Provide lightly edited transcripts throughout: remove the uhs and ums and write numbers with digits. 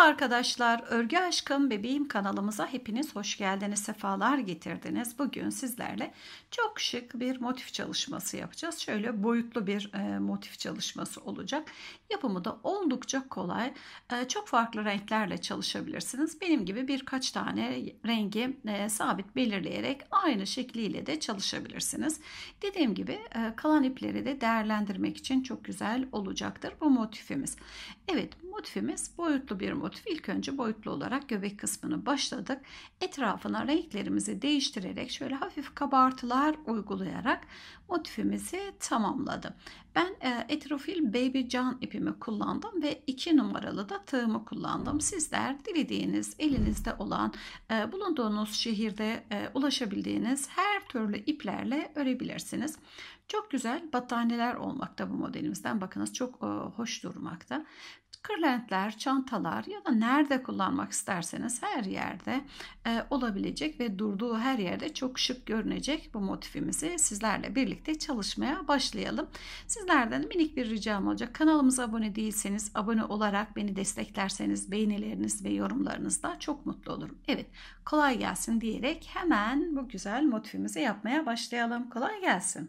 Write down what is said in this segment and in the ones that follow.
Arkadaşlar, Örgü Aşkım Bebeğim kanalımıza hepiniz hoş geldiniz, sefalar getirdiniz. Bugün sizlerle çok şık bir motif çalışması yapacağız. Şöyle boyutlu bir motif çalışması olacak. Yapımı da oldukça kolay. Çok farklı renklerle çalışabilirsiniz. Benim gibi birkaç tane rengi sabit belirleyerek aynı şekliyle de çalışabilirsiniz. Dediğim gibi kalan ipleri de değerlendirmek için çok güzel olacaktır bu motifimiz. Evet, motifimiz boyutlu bir motif. İlk önce boyutlu olarak göbek kısmını başladık. Etrafına renklerimizi değiştirerek şöyle hafif kabartılar uygulayarak motifimizi tamamladım. Ben Etrofil Baby Can ipimi kullandım ve 2 numaralı da tığımı kullandım. Sizler dilediğiniz, elinizde olan, bulunduğunuz şehirde ulaşabildiğiniz her türlü iplerle örebilirsiniz. Çok güzel battaniyeler olmakta bu modelimizden. Bakınız çok hoş durmakta. Kırlentler, çantalar ya da nerede kullanmak isterseniz her yerde olabilecek ve durduğu her yerde çok şık görünecek bu motifimizi sizlerle birlikte çalışmaya başlayalım. Sizlerden minik bir ricam olacak. Kanalımıza abone değilseniz abone olarak beni desteklerseniz beğenileriniz ve yorumlarınızla çok mutlu olurum. Evet, kolay gelsin diyerek hemen bu güzel motifimizi yapmaya başlayalım. Kolay gelsin.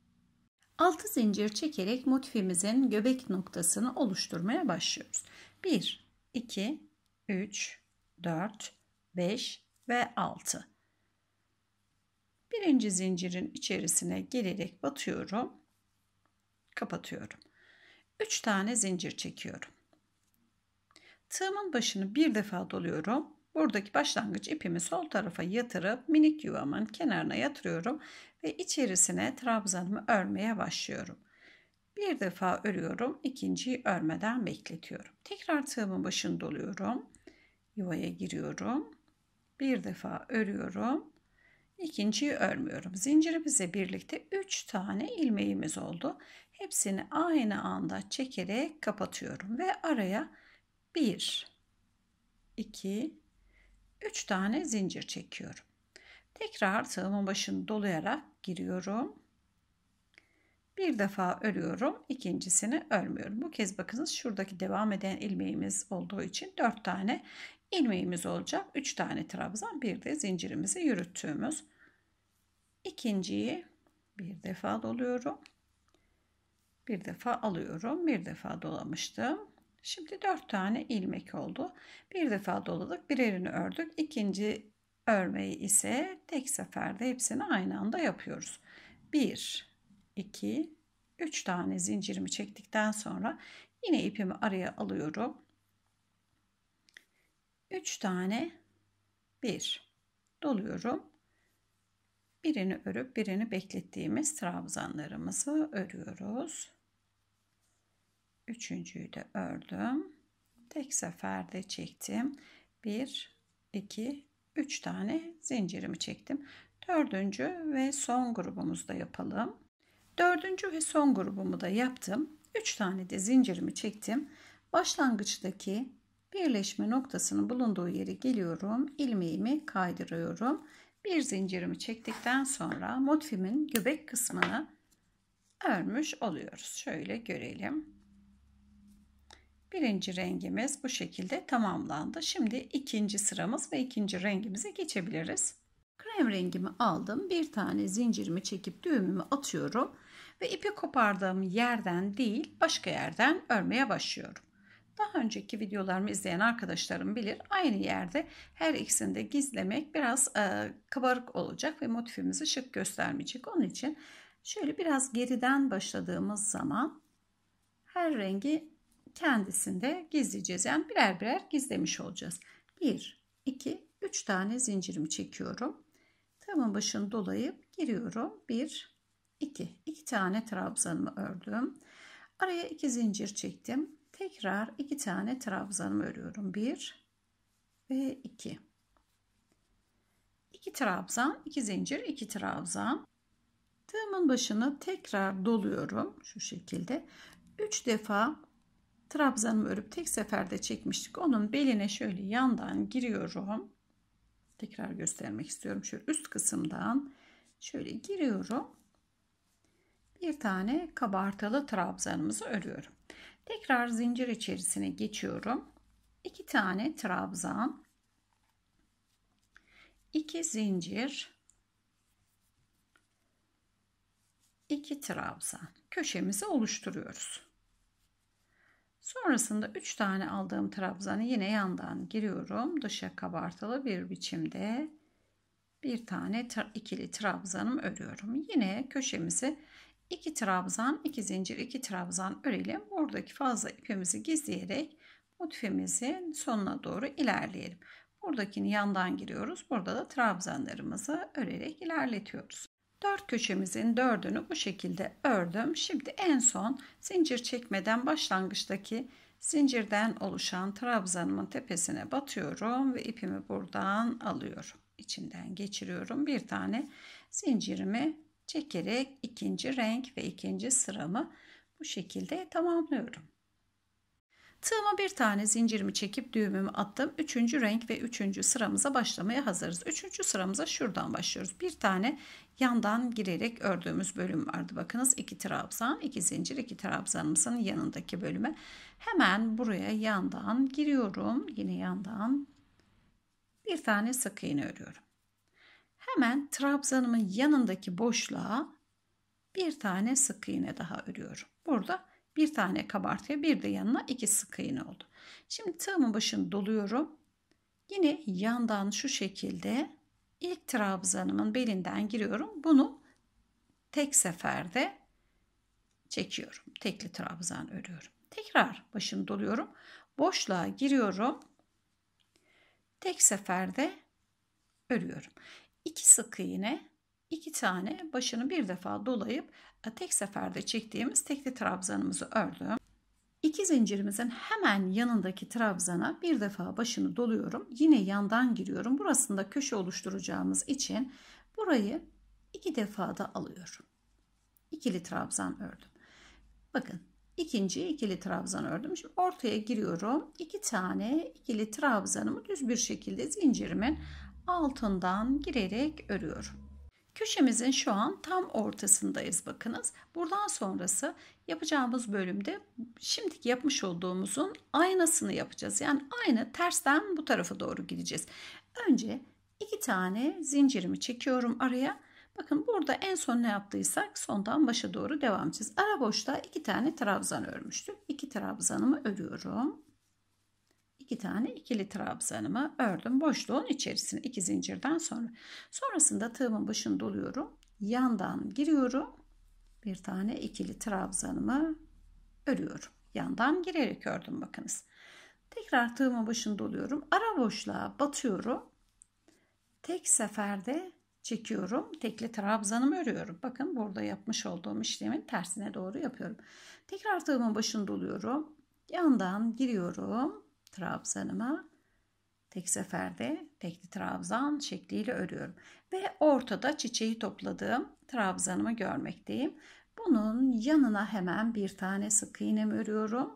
6 zincir çekerek motifimizin göbek noktasını oluşturmaya başlıyoruz. 1, 2, 3, 4, 5 ve 6. Birinci zincirin içerisine gelerek batıyorum. Kapatıyorum. 3 tane zincir çekiyorum. Tığımın başını bir defa doluyorum. Buradaki başlangıç ipimi sol tarafa yatırıp minik yuvamın kenarına yatırıyorum ve içerisine trabzanımı örmeye başlıyorum. Bir defa örüyorum, ikinciyi örmeden bekletiyorum. Tekrar tığımın başını doluyorum. Yuvaya giriyorum. Bir defa örüyorum. İkinciyi örmüyorum. Zincirimizle birlikte 3 tane ilmeğimiz oldu. Hepsini aynı anda çekerek kapatıyorum ve araya 1, 2, 3 tane zincir çekiyorum. Tekrar tığımın başını dolayarak giriyorum. Bir defa örüyorum. İkincisini örmüyorum. Bu kez bakınız şuradaki devam eden ilmeğimiz olduğu için 4 tane ilmeğimiz olacak. 3 tane trabzan, bir de zincirimizi yürüttüğümüz. İkinciyi bir defa doluyorum. Bir defa alıyorum. Bir defa dolamıştım. Şimdi 4 tane ilmek oldu. Bir defa doladık, birerini ördük. İkinci örmeyi ise tek seferde hepsini aynı anda yapıyoruz. 1, 2, 3 tane zincirimi çektikten sonra yine ipimi araya alıyorum. 3 tane 1 doluyorum. Birini örüp birini beklettiğimiz trabzanlarımızı örüyoruz. Üçüncüyü de ördüm. Tek seferde çektim. 1, 2, 3 tane zincirimi çektim. Dördüncü ve son grubumuzu da yapalım. Dördüncü ve son grubumu da yaptım. 3 tane de zincirimi çektim. Başlangıçtaki birleşme noktasının bulunduğu yere geliyorum. İlmeğimi kaydırıyorum. Bir zincirimi çektikten sonra motifimin göbek kısmını örmüş oluyoruz. Şöyle görelim. Birinci rengimiz bu şekilde tamamlandı. Şimdi ikinci sıramız ve ikinci rengimize geçebiliriz. Krem rengimi aldım. Bir tane zincirimi çekip düğümümü atıyorum. Ve ipi kopardığım yerden değil başka yerden örmeye başlıyorum. Daha önceki videolarımı izleyen arkadaşlarım bilir. Aynı yerde her ikisini de gizlemek biraz kabarık olacak ve motifimizi şık göstermeyecek. Onun için şöyle biraz geriden başladığımız zaman her rengi kendisinde gizleyeceğiz. Yani birer birer gizlemiş olacağız. 1, 2, 3 tane zincirimi çekiyorum. Tığımın başını dolayıp giriyorum. 1, 2. 2 tane trabzanımı ördüm. Araya 2 zincir çektim. Tekrar 2 tane trabzanımı örüyorum. 1 ve 2. 2 trabzan, 2 zincir, 2 trabzan. Tığımın başını tekrar doluyorum. Şu şekilde. 3 defa trabzanımı örüp tek seferde çekmiştik. Onun beline şöyle yandan giriyorum. Tekrar göstermek istiyorum. Şöyle üst kısımdan şöyle giriyorum. Bir tane kabartılı trabzanımızı örüyorum. Tekrar zincir içerisine geçiyorum. 2 tane trabzan, 2 zincir, 2 trabzan. Köşemizi oluşturuyoruz. Sonrasında 3 tane aldığım trabzanı yine yandan giriyorum. Dışa kabartılı bir biçimde bir tane ikili trabzanım örüyorum. Yine köşemizi 2 trabzan, 2 zincir, 2 trabzan örelim. Buradaki fazla ipimizi gizleyerek motifimizin sonuna doğru ilerleyelim. Buradakini yandan giriyoruz. Burada da trabzanlarımızı örerek ilerletiyoruz. 4 köşemizin 4'ünü bu şekilde ördüm. Şimdi en son zincir çekmeden başlangıçtaki zincirden oluşan trabzanımın tepesine batıyorum ve ipimi buradan alıyorum. İçinden geçiriyorum. Bir tane zincirimi çekerek ikinci renk ve ikinci sıramı bu şekilde tamamlıyorum. Tığıma bir tane zincirimi çekip düğümümü attım. Üçüncü renk ve üçüncü sıramıza başlamaya hazırız. Üçüncü sıramıza şuradan başlıyoruz. Bir tane yandan girerek ördüğümüz bölüm vardı. Bakınız 2 trabzan, 2 zincir, 2 trabzanımızın yanındaki bölüme. Hemen buraya yandan giriyorum. Yine yandan bir tane sık iğne örüyorum. Hemen trabzanımın yanındaki boşluğa bir tane sık iğne daha örüyorum. Burada bir tane kabartıya bir de yanına 2 sık iğne oldu. Şimdi tığımın başını doluyorum. Yine yandan şu şekilde ilk trabzanımın belinden giriyorum. Bunu tek seferde çekiyorum. Tekli trabzan örüyorum. Tekrar başını doluyorum. Boşluğa giriyorum. Tek seferde örüyorum. 2 sık iğne, 2 tane başını bir defa dolayıp tek seferde çektiğimiz tekli trabzanımızı ördüm. 2 zincirimizin hemen yanındaki trabzana bir defa başını doluyorum. Yine yandan giriyorum. Burasında köşe oluşturacağımız için burayı 2 defa da alıyorum. İkili trabzan ördüm. Bakın ikinci ikili trabzan ördüm. Şimdi ortaya giriyorum. 2 tane ikili trabzanımı düz bir şekilde zincirimin altından girerek örüyorum. Köşemizin şu an tam ortasındayız bakınız. Buradan sonrası yapacağımız bölümde şimdiki yapmış olduğumuzun aynısını yapacağız. Yani aynı tersten bu tarafa doğru gideceğiz. Önce 2 tane zincirimi çekiyorum araya. Bakın burada en son ne yaptıysak sondan başa doğru devam edeceğiz. Ara boşta 2 tane trabzan örmüştük. 2 trabzanımı örüyorum. 2 tane ikili trabzanımı ördüm. Boşluğun içerisine 2 zincirden sonra. Sonrasında tığımın başını doluyorum. Yandan giriyorum. Bir tane ikili trabzanımı örüyorum. Yandan girerek ördüm bakınız. Tekrar tığımın başını doluyorum. Ara boşluğa batıyorum. Tek seferde çekiyorum. Tekli trabzanımı örüyorum. Bakın burada yapmış olduğum işlemin tersine doğru yapıyorum. Tekrar tığımın başını doluyorum. Yandan giriyorum. Trabzanıma tek seferde tekli trabzan şekliyle örüyorum ve ortada çiçeği topladığım trabzanımı görmekteyim. Bunun yanına hemen bir tane sık iğnemi örüyorum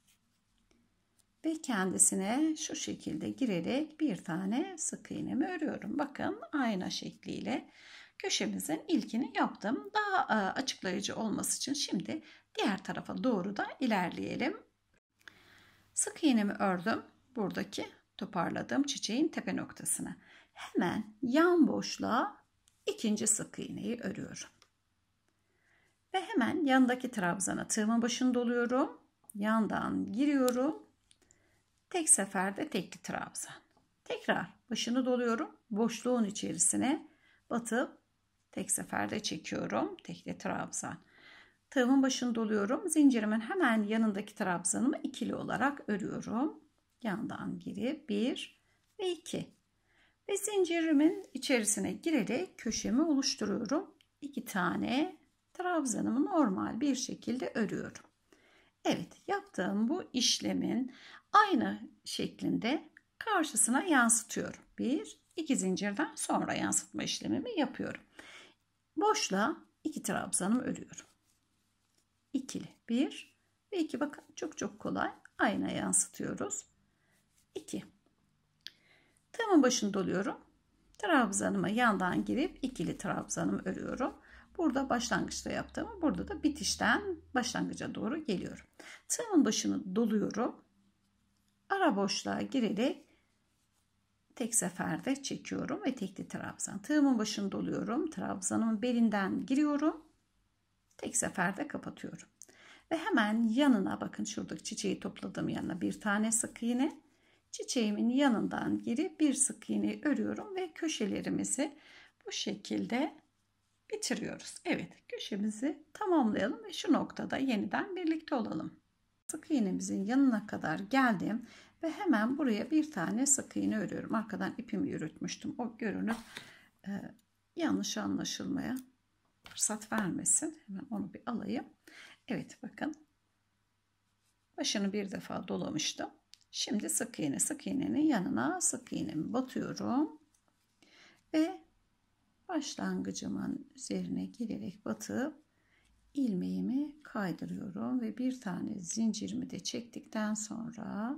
ve kendisine şu şekilde girerek bir tane sık iğnemi örüyorum. Bakın ayna şekliyle köşemizin ilkini yaptım. Daha açıklayıcı olması için şimdi diğer tarafa doğru da ilerleyelim. Sık iğnemi ördüm. Buradaki toparladığım çiçeğin tepe noktasına. Hemen yan boşluğa ikinci sık iğneyi örüyorum. Ve hemen yandaki trabzana tığımın başını doluyorum. Yandan giriyorum. Tek seferde tekli trabzan. Tekrar başını doluyorum. Boşluğun içerisine batıp tek seferde çekiyorum. Tekli trabzan. Tığımın başını doluyorum. Zincirimin hemen yanındaki trabzanımı ikili olarak örüyorum. Yandan girip 1 ve 2. Ve zincirimin içerisine girerek köşemi oluşturuyorum. 2 tane trabzanımı normal bir şekilde örüyorum. Evet, yaptığım bu işlemin aynı şeklinde karşısına yansıtıyorum. 1, 2 zincirden sonra yansıtma işlemimi yapıyorum. Boşluğa 2 trabzanımı örüyorum. İkili 1 ve 2, bakın çok kolay ayna yansıtıyoruz. 2. Tığımın başını doluyorum. Trabzanıma yandan girip ikili trabzanımı örüyorum. Burada başlangıçta yaptığımı, burada da bitişten başlangıca doğru geliyorum. Tığımın başını doluyorum. ara boşluğa girerek tek seferde çekiyorum ve tekli trabzan. Tığımın başını doluyorum. Trabzanımın belinden giriyorum. Tek seferde kapatıyorum. Ve hemen yanına, bakın şuradaki çiçeği topladığım yanına bir tane sık iğne. Çiçeğimin yanından girip bir sık iğne örüyorum ve köşelerimizi bu şekilde bitiriyoruz. Evet, köşemizi tamamlayalım ve şu noktada yeniden birlikte olalım. Sık iğnemizin yanına kadar geldim ve hemen buraya bir tane sık iğne örüyorum. Arkadan ipimi yürütmüştüm. O görünüp yanlış anlaşılmaya fırsat vermesin. Hemen onu bir alayım. Evet, bakın. Başını bir defa dolamıştım. Şimdi sık iğnenin yanına sık iğnemi batıyorum. Ve başlangıcımın üzerine girerek batıp ilmeğimi kaydırıyorum ve bir tane zincirimi de çektikten sonra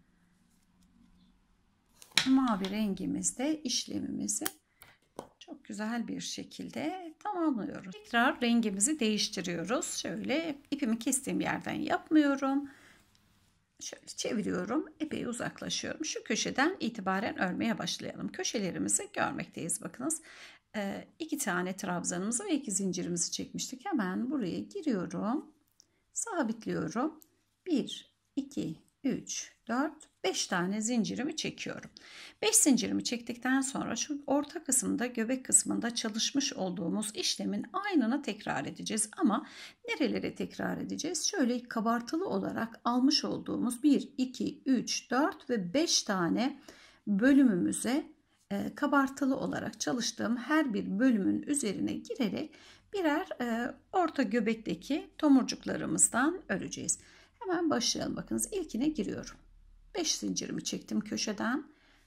mavi rengimizde işlemimizi çok güzel bir şekilde tamamlıyoruz. Tekrar rengimizi değiştiriyoruz. Şöyle ipimi kestiğim yerden yapmıyorum. Şöyle çeviriyorum. Epey uzaklaşıyorum. Şu köşeden itibaren örmeye başlayalım. Köşelerimizi görmekteyiz. Bakınız. 2 tane trabzanımızı ve 2 zincirimizi çekmiştik. Hemen buraya giriyorum. Sabitliyorum. 1, 2, 3, 4, 5 tane zincirimi çekiyorum. 5 zincirimi çektikten sonra şu orta kısımda, göbek kısmında çalışmış olduğumuz işlemin aynını tekrar edeceğiz. Ama nerelere tekrar edeceğiz? Şöyle kabartılı olarak almış olduğumuz 1, 2, 3, 4 ve 5 tane bölümümüze kabartılı olarak çalıştığım her bir bölümün üzerine girerek birer orta göbekteki tomurcuklarımızdan öreceğiz. Hemen başlayalım. Bakınız, ilkine giriyorum. 5 zincirimi çektim köşeden.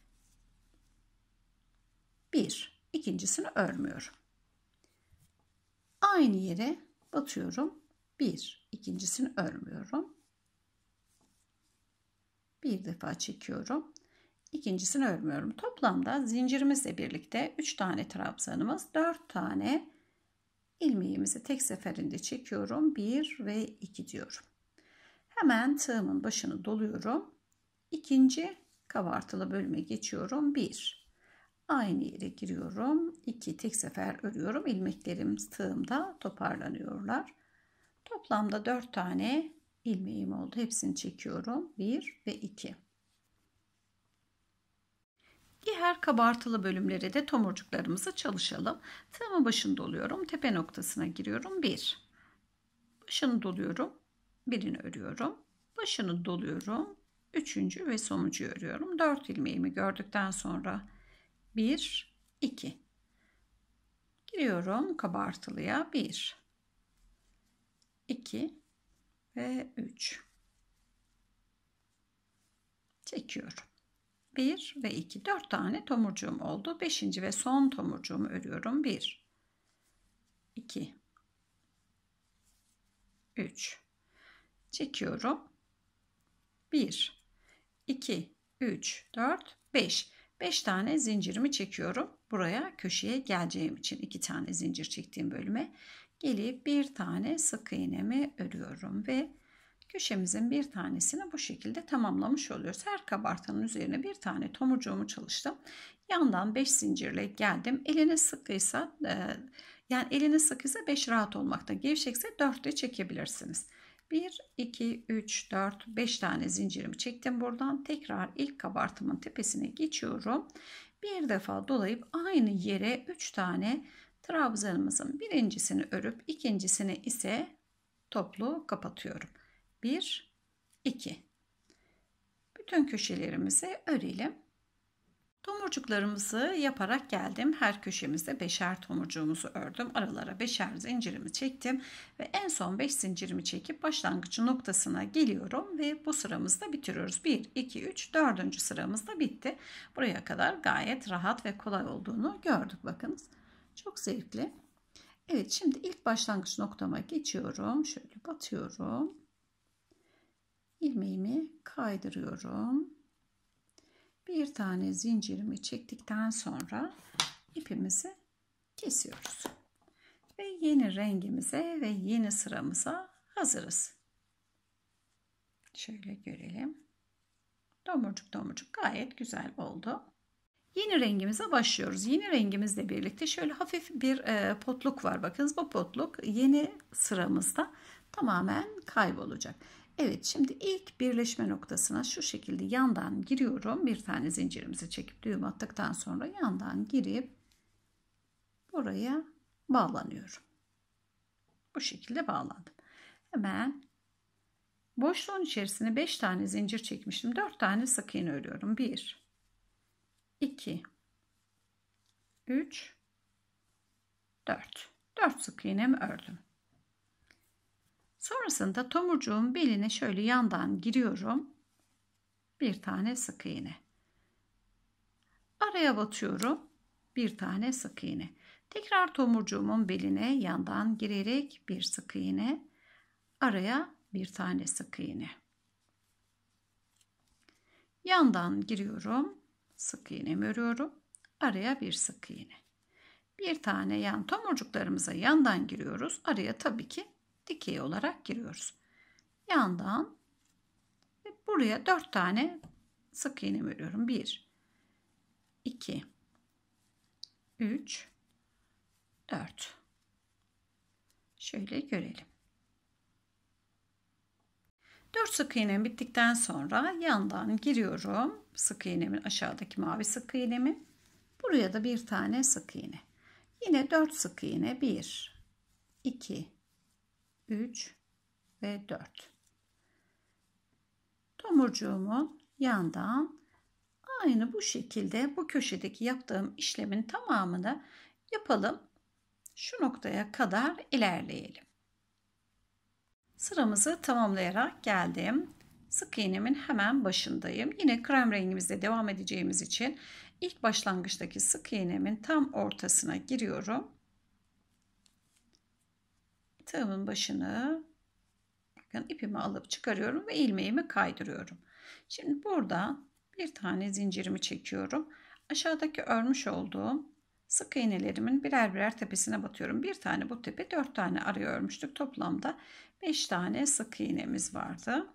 1. İkincisini örmüyorum. Aynı yere batıyorum. 1. İkincisini örmüyorum. Bir defa çekiyorum. İkincisini örmüyorum. Toplamda zincirimizle birlikte 3 tane trabzanımız, 4 tane ilmeğimizi tek seferinde çekiyorum. 1 ve 2 diyorum. Hemen tığımın başını doluyorum. İkinci kabartılı bölüme geçiyorum. 1. Aynı yere giriyorum. 2. Tek sefer örüyorum. İlmeklerim tığımda toparlanıyorlar. Toplamda 4 tane ilmeğim oldu. Hepsini çekiyorum. 1 ve 2. Diğer kabartılı bölümleri de tomurcuklarımızı çalışalım. Tığımın başını doluyorum. Tepe noktasına giriyorum. 1. Başını doluyorum. Birini örüyorum. Başını doluyorum. Üçüncü ve sonuncuyu örüyorum. 4 ilmeğimi gördükten sonra 1, 2. Giriyorum kabartılıya. 1, 2 ve 3. Çekiyorum. 1 ve 2. 4 tane tomurcuğum oldu. 5. ve son tomurcuğumu örüyorum. 1, 2, 3. Çekiyorum. 1, 2, 3, 4, 5. 5 tane zincirimi çekiyorum. Buraya köşeye geleceğim için 2 tane zincir çektiğim bölüme gelip bir tane sık iğnemi örüyorum ve köşemizin bir tanesini bu şekilde tamamlamış oluyoruz. Her kabartının üzerine bir tane tomurcuğumu çalıştım. Yandan 5 zincirle geldim. Eliniz sıkıysa yani eliniz sıkıysa 5 rahat olmakta. Gevşekse 4 de çekebilirsiniz. 1, 2, 3, 4, 5 tane zincirimi çektim buradan. Tekrar ilk kabartımın tepesine geçiyorum. Bir defa dolayıp aynı yere 3 tane trabzanımızın birincisini örüp ikincisini ise toplu kapatıyorum. 1, 2. Bütün köşelerimizi örelim. Tomurcuklarımızı yaparak geldim. Her köşemizde 5'er tomurcuğumuzu ördüm. Aralara 5'er zincirimi çektim. Ve en son 5 zincirimi çekip başlangıç noktasına geliyorum. Ve bu sıramızda bitiriyoruz. 1, 2, 3, 4. sıramızda bitti. Buraya kadar gayet rahat ve kolay olduğunu gördük. Bakınız. Çok zevkli. Evet, şimdi ilk başlangıç noktama geçiyorum. Şöyle batıyorum. İlmeğimi kaydırıyorum. Bir tane zincirimi çektikten sonra ipimizi kesiyoruz. Ve yeni rengimize ve yeni sıramıza hazırız. Şöyle görelim. Tomurcuk tomurcuk gayet güzel oldu. Yeni rengimize başlıyoruz. Yeni rengimizle birlikte şöyle hafif bir potluk var. Bakınız bu potluk yeni sıramızda tamamen kaybolacak. Evet, şimdi ilk birleşme noktasına şu şekilde yandan giriyorum. Bir tane zincirimizi çekip düğüm attıktan sonra yandan girip buraya bağlanıyorum. Bu şekilde bağlandım. Hemen boşluğun içerisine 5 tane zincir çekmiştim. 4 tane sık iğne örüyorum. 1 2 3 4 sık iğnemi ördüm. Sonrasında tomurcuğun beline şöyle yandan giriyorum. Bir tane sık iğne. Araya batıyorum. Bir tane sık iğne. Tekrar tomurcuğumun beline yandan girerek bir sık iğne. Araya bir tane sık iğne. Yandan giriyorum. Sık iğnemi örüyorum. Araya bir sık iğne. Bir tane yan tomurcuklarımıza yandan giriyoruz. Araya tabii ki dikey olarak giriyoruz. Yandan ve buraya 4 tane sık iğne örüyorum. 1 2 3 4. Şöyle görelim. 4 sık iğnem bittikten sonra yandan giriyorum. Sık iğnemin aşağıdaki mavi sık iğnemi. Buraya da bir tane sık iğne. Yine 4 sık iğne. 1 2 3 ve 4. Tomurcuğumun yandan aynı bu şekilde bu köşedeki yaptığım işlemin tamamını yapalım. Şu noktaya kadar ilerleyelim. Sıramızı tamamlayarak geldim. Sık iğnemin hemen başındayım. Yine krem rengimizde devam edeceğimiz için ilk başlangıçtaki sık iğnemin tam ortasına giriyorum. Tığımın başını bakın ipimi alıp çıkarıyorum ve ilmeğimi kaydırıyorum. Şimdi burada bir tane zincirimi çekiyorum. Aşağıdaki örmüş olduğum sık iğnelerimin birer birer tepesine batıyorum. Bir tane bu tepe, 4 tane araya örmüştük. Toplamda 5 tane sık iğnemiz vardı.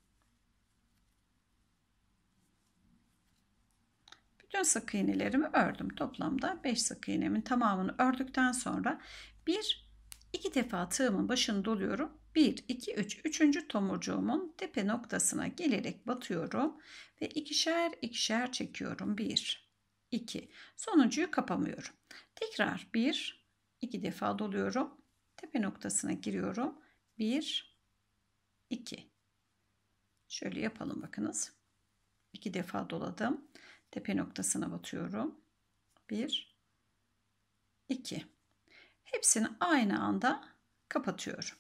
Bütün sık iğnelerimi ördüm. Toplamda 5 sık iğnemin tamamını ördükten sonra iki defa tığımın başını doluyorum. 1 2 3 üçüncü tomurcuğumun tepe noktasına gelerek batıyorum ve ikişer ikişer çekiyorum. 1 2. Sonuncuyu kapamıyorum. Tekrar 1 2 defa doluyorum. Tepe noktasına giriyorum. 1 2. Şöyle yapalım bakınız. 2 defa doladım. Tepe noktasına batıyorum. 1 2. Hepsini aynı anda kapatıyorum.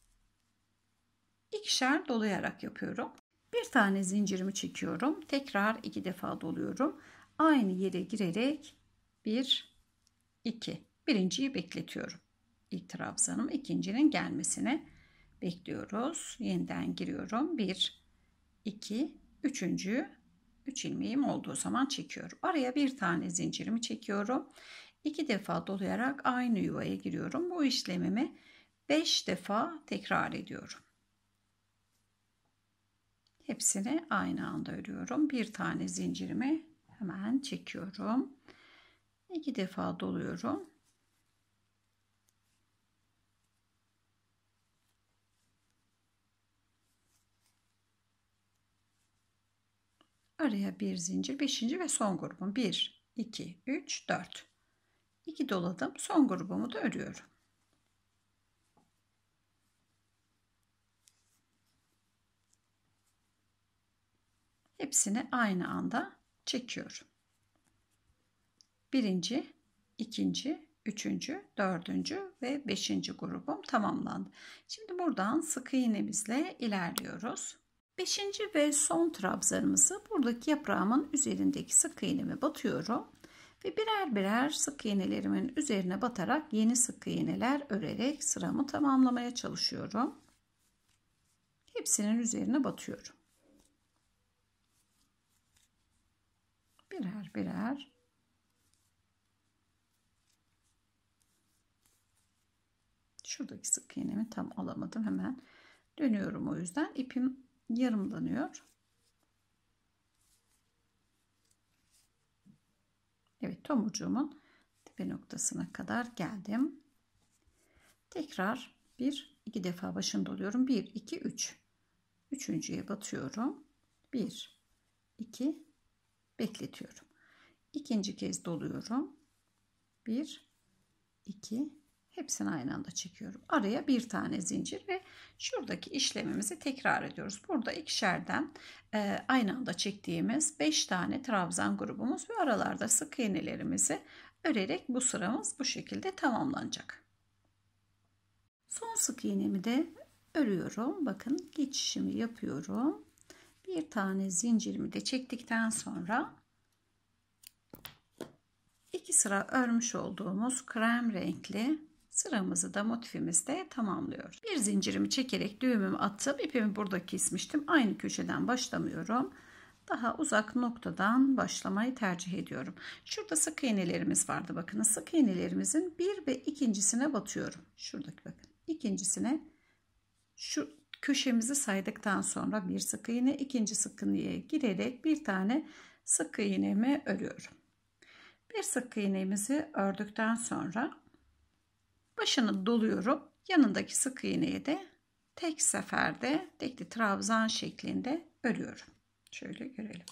İkişer dolayarak yapıyorum. Bir tane zincirimi çekiyorum. Tekrar 2 defa doluyorum. Aynı yere girerek 1 2. Birinciyi bekletiyorum. İlk trabzanım, ikincinin gelmesine bekliyoruz. Yeniden giriyorum. 1 2 üçüncüyü 3 ilmeğim olduğu zaman çekiyorum. Araya bir tane zincirimi çekiyorum. 2 defa dolayarak aynı yuvaya giriyorum. Bu işlemimi 5 defa tekrar ediyorum. Hepsini aynı anda örüyorum. Bir tane zincirimi hemen çekiyorum. 2 defa doluyorum. Araya bir zincir, 5. ve son grubum. 1 2 3 4. 2 doladım. Son grubumu da örüyorum. Hepsini aynı anda çekiyorum. Birinci, ikinci, üçüncü, dördüncü ve beşinci grubum tamamlandı. Şimdi buradan sık iğnemizle ilerliyoruz. Beşinci ve son trabzanımızı buradaki yaprağımın üzerindeki sık iğneme batıyorum. Ve birer birer sık iğnelerimin üzerine batarak yeni sık iğneler örerek sıramı tamamlamaya çalışıyorum. Hepsinin üzerine batıyorum. Birer birer şuradaki sık iğnemi tam alamadım, hemen dönüyorum, o yüzden ipim yarımlanıyor. Evet, tomurcuğumun tepe noktasına kadar geldim. Tekrar 2 defa başını doluyorum. 1 2 3. Üçüncüye batıyorum. 1 2 bekletiyorum. İkinci kez doluyorum. 1 2, hepsini aynı anda çekiyorum. Araya bir tane zincir ve şuradaki işlemimizi tekrar ediyoruz. Burada ikişerden aynı anda çektiğimiz 5 tane trabzan grubumuz ve aralarda sık iğnelerimizi örerek bu sıramız bu şekilde tamamlanacak. Son sık iğnemi de örüyorum. Bakın, geçişimi yapıyorum. Bir tane zincirimi de çektikten sonra 2 sıra örmüş olduğumuz krem renkli sıramızı da motifimizde tamamlıyoruz. Bir zincirimi çekerek düğümümü attım. İpimi burada kesmiştim. Aynı köşeden başlamıyorum. Daha uzak noktadan başlamayı tercih ediyorum. Şurada sık iğnelerimiz vardı. Bakın, sık iğnelerimizin bir ve ikincisine batıyorum. Şuradaki, bakın, ikincisine şu köşemizi saydıktan sonra bir sık iğne, ikinci sık iğneye girerek bir tane sık iğnemi örüyorum. Bir sık iğnemizi ördükten sonra başını doluyorum. Yanındaki sık iğneyi de tek seferde tekli trabzan şeklinde örüyorum. Şöyle görelim.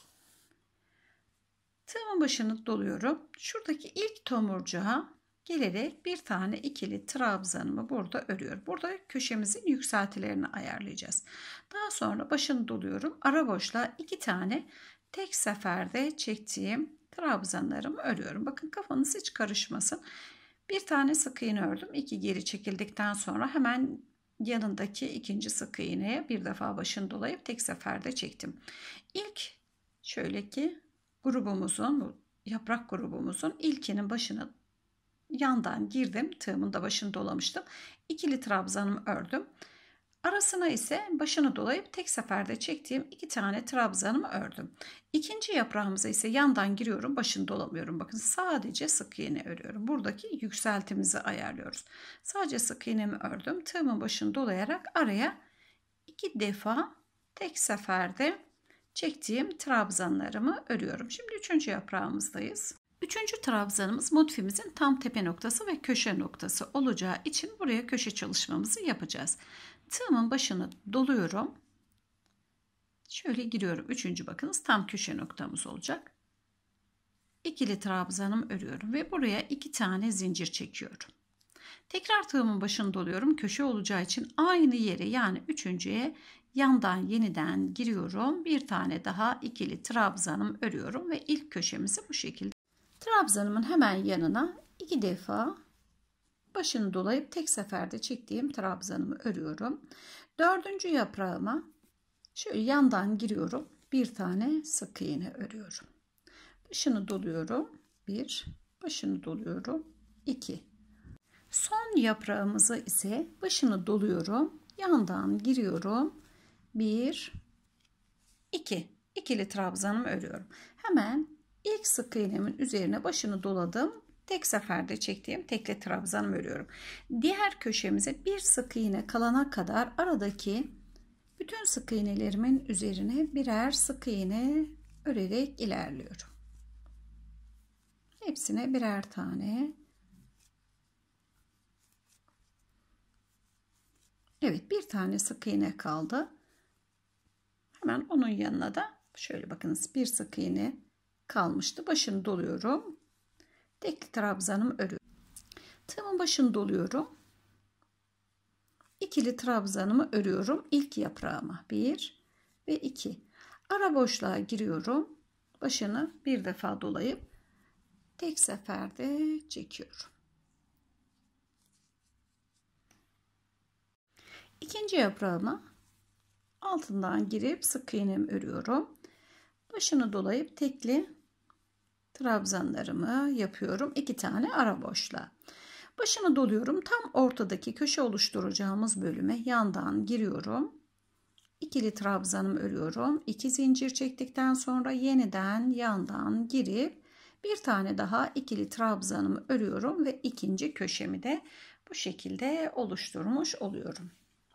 Tığımın başını doluyorum. Şuradaki ilk tomurcuğa gelerek bir tane ikili trabzanımı burada örüyorum. Burada köşemizin yükseltilerini ayarlayacağız. Daha sonra başını doluyorum. Ara boşluğa 2 tane tek seferde çektiğim trabzanlarımı örüyorum. Bakın, kafanız hiç karışmasın. Bir tane sık iğne ördüm. 2 geri çekildikten sonra hemen yanındaki ikinci sık iğneye bir defa başını dolayıp tek seferde çektim. İlk şöyle ki grubumuzun, bu yaprak grubumuzun ilkinin başını yandan girdim. Tığımın da başını dolamıştım. İkili trabzanımı ördüm. Arasına ise başını dolayıp tek seferde çektiğim 2 tane trabzanımı ördüm. İkinci yaprağımıza ise yandan giriyorum, başını dolamıyorum. Bakın, sadece sık iğne örüyorum. Buradaki yükseltimizi ayarlıyoruz. Sadece sık iğnemi ördüm. Tığımın başını dolayarak araya 2 defa tek seferde çektiğim trabzanlarımı örüyorum. Şimdi 3. yaprağımızdayız. 3. trabzanımız motifimizin tam tepe noktası ve köşe noktası olacağı için buraya köşe çalışmamızı yapacağız. Tığımın başını doluyorum. Şöyle giriyorum. 3. bakınız tam köşe noktamız olacak. İkili trabzanımı örüyorum ve buraya 2 tane zincir çekiyorum. Tekrar tığımın başını doluyorum. Köşe olacağı için aynı yere, yani 3.'ye yandan yeniden giriyorum. Bir tane daha ikili trabzanım örüyorum ve ilk köşemizi bu şekilde. Trabzanımın hemen yanına 2 defa başını dolayıp tek seferde çektiğim trabzanımı örüyorum. 4. yaprağıma şöyle yandan giriyorum. Bir tane sık iğne örüyorum. Başını doluyorum. 1, başını doluyorum. 2. Son yaprağımıza ise başını doluyorum. Yandan giriyorum. 1, 2. İkili trabzanımı örüyorum. Hemen ilk sık iğnemin üzerine başını doladım. Tek seferde çektiğim tekli trabzanımı örüyorum. Diğer köşemize bir sık iğne kalana kadar aradaki bütün sık iğnelerimin üzerine birer sık iğne örerek ilerliyorum. Hepsine birer tane. Evet, bir tane sık iğne kaldı. Hemen onun yanına da şöyle bakınız, bir sık iğne kalmıştı. Başını doluyorum. Tekli trabzanımı örüyorum. Tığımın başını doluyorum. İkili trabzanımı örüyorum. İlk yaprağıma 1 ve 2. Ara boşluğa giriyorum. Başını bir defa dolayıp tek seferde çekiyorum. İkinci yaprağıma altından girip sık iğnemi örüyorum. Başını dolayıp tekli trabzanlarımı yapıyorum. 2 tane ara boşluğa. Başını doluyorum. Tam ortadaki köşe oluşturacağımız bölüme yandan giriyorum. İkili trabzanımı örüyorum. 2 zincir çektikten sonra yeniden yandan girip bir tane daha ikili trabzanımı örüyorum ve ikinci köşemi de bu şekilde oluşturmuş oluyorum.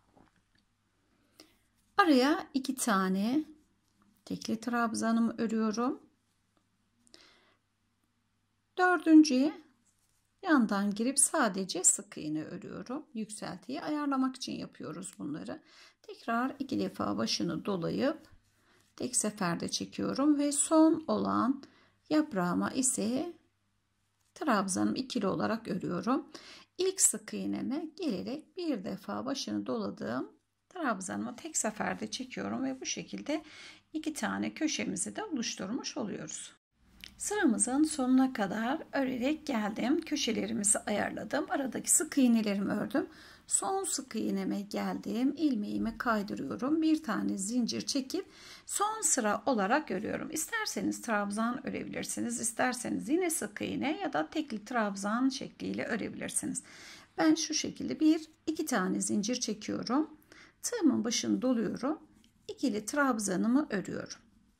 Araya 2 tane tekli trabzanımı örüyorum. Dördüncüye yandan girip sadece sık iğne örüyorum. Yükseltiyi ayarlamak için yapıyoruz bunları. Tekrar 2 defa başını dolayıp tek seferde çekiyorum ve son olan yaprağıma ise trabzanımı ikili olarak örüyorum. İlk sık iğneme gelerek bir defa başını doladığım trabzanımı tek seferde çekiyorum ve bu şekilde 2 tane köşemizi de oluşturmuş oluyoruz. Sıramızın sonuna kadar örerek geldim. Köşelerimizi ayarladım. Aradaki sık iğnelerimi ördüm. Son sık iğneme geldim. İlmeğimi kaydırıyorum. Bir tane zincir çekip son sıra olarak örüyorum. İsterseniz trabzan örebilirsiniz. İsterseniz yine sık iğne ya da tekli trabzan şekliyle örebilirsiniz. Ben şu şekilde iki tane zincir çekiyorum. Tığımın başını doluyorum. İkili trabzanımı örüyorum.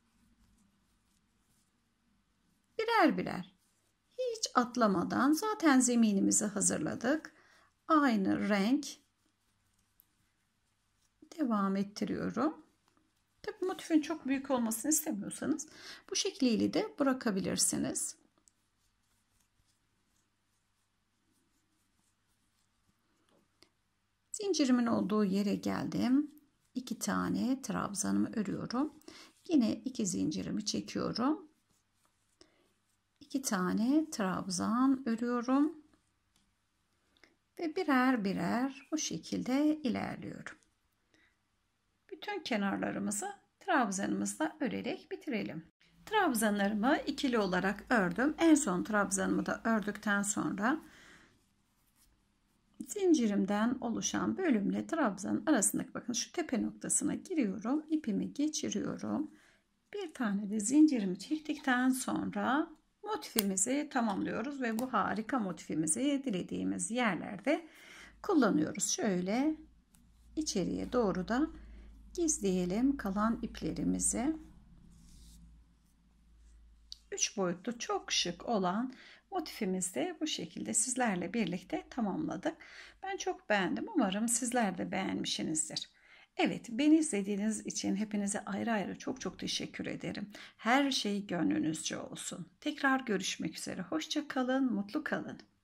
Birer birer, hiç atlamadan, zaten zeminimizi hazırladık. Aynı renk devam ettiriyorum. Tabii motifin çok büyük olmasını istemiyorsanız bu şekliyle de bırakabilirsiniz. Zincirimin olduğu yere geldim. 2 tane trabzanımı örüyorum. Yine 2 zincirimi çekiyorum. 2 tane trabzan örüyorum ve birer birer bu şekilde ilerliyorum. Bütün kenarlarımızı trabzanımızla örerek bitirelim. Trabzanlarımı ikili olarak ördüm. En son trabzanımı da ördükten sonra zincirimden oluşan bölümle trabzanın arasındaki, bakın şu tepe noktasına giriyorum. İpimi geçiriyorum. Bir tane de zincirimi çektikten sonra motifimizi tamamlıyoruz ve bu harika motifimizi dilediğimiz yerlerde kullanıyoruz. Şöyle içeriye doğru da gizleyelim kalan iplerimizi. 3 boyutlu çok şık olan motifimizi de bu şekilde sizlerle birlikte tamamladık. Ben çok beğendim. Umarım sizler de beğenmişsinizdir. Evet, beni izlediğiniz için hepinize ayrı ayrı çok teşekkür ederim. Her şey gönlünüzce olsun. Tekrar görüşmek üzere. Hoşça kalın, mutlu kalın.